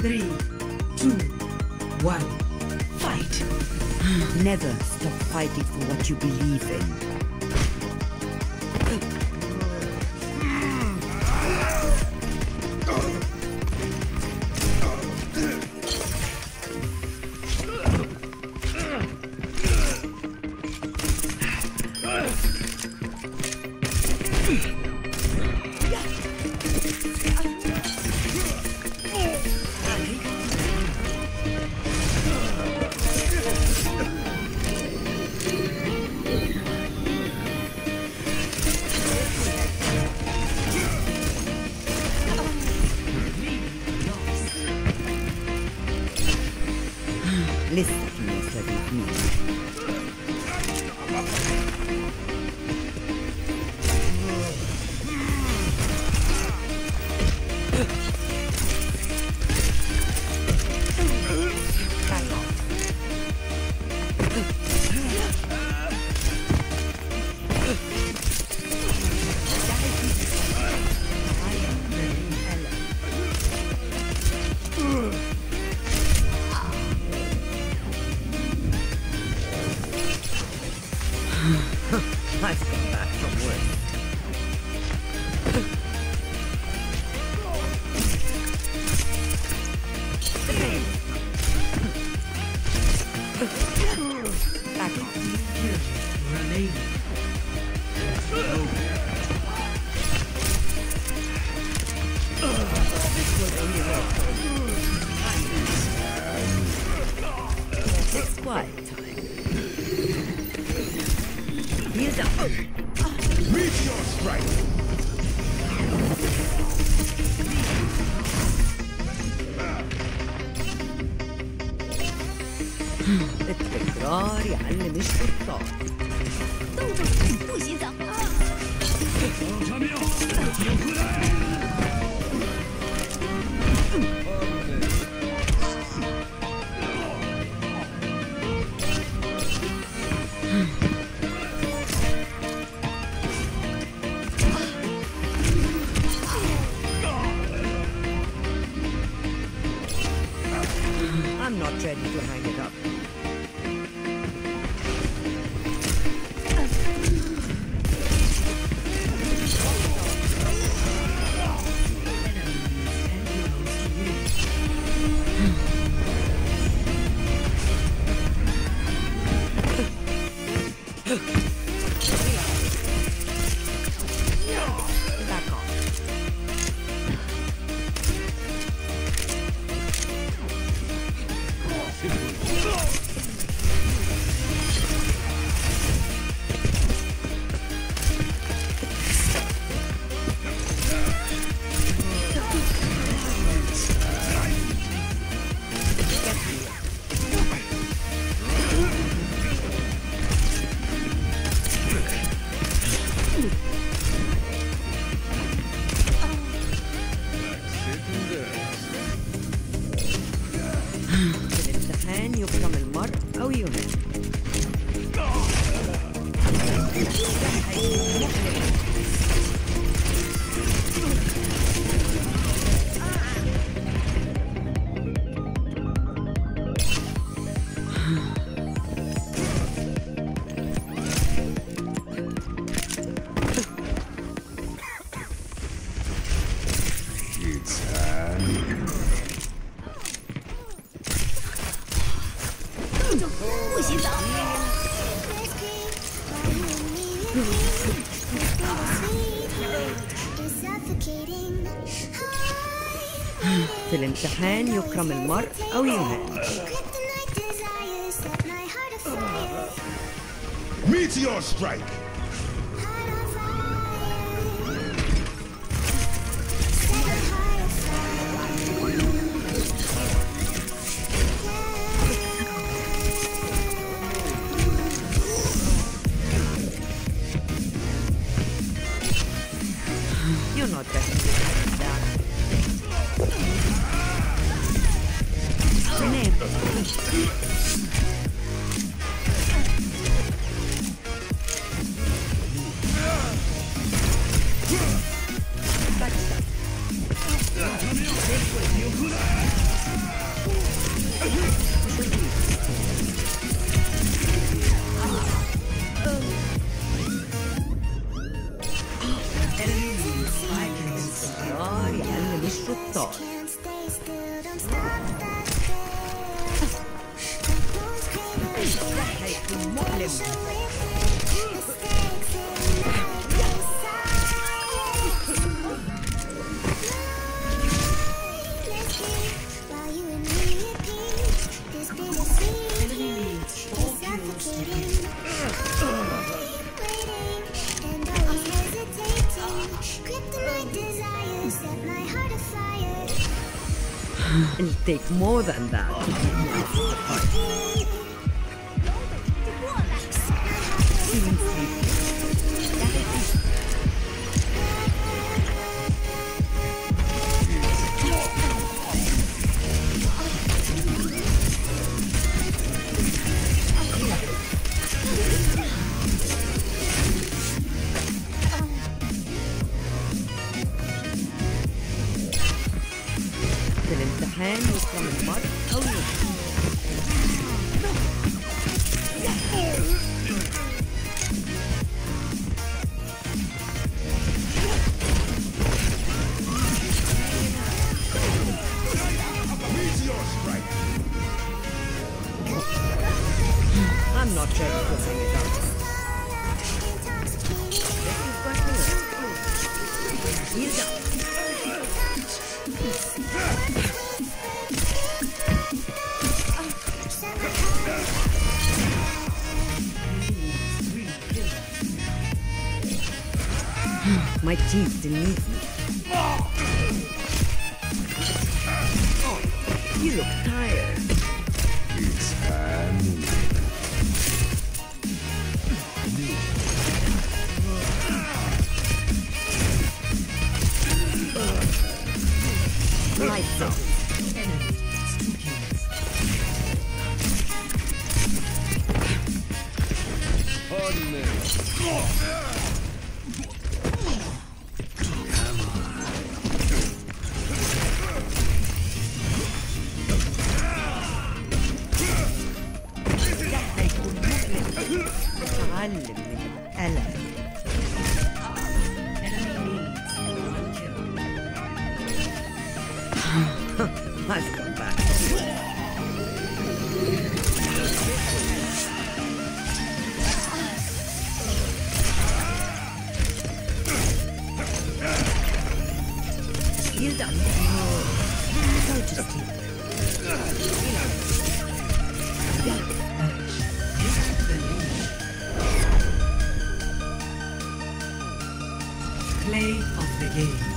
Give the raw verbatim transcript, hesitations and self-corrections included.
Three, two, one, fight! Never stop fighting for what you believe in. Listen to me, study me. I've come back from work. Back off. Remaining. It's quiet time. Here's up. Meet your strike! التكرار يعلم الشطار. 动作不洗澡。 I'm not ready to hang it up. Back off. الامتحان يكرم المرء أو يهان. It's time. 动作不洗澡。 في الامتحان يكرم المرء أو يهان. Meteor strike! You're not getting that. Renee. Backstab. Still don't stop that stare. My bones craving temptation within. Mistakes ignite your silence. Mindlessly, while you and me repeat this bittersweet heat is suffocating. I'm waiting and always hesitating. Kryptonite desires set my heart afire. It'll take more than that. Feeling sleepy. الامتحان يكون المرة أول. Meteor strike. I'm not ready to hang it up. He's up. My team still needs me. Oh, you look tired. It's time. Lights up. أتعلم من الألم. I've come back. You done? Go to sleep. Play of the game.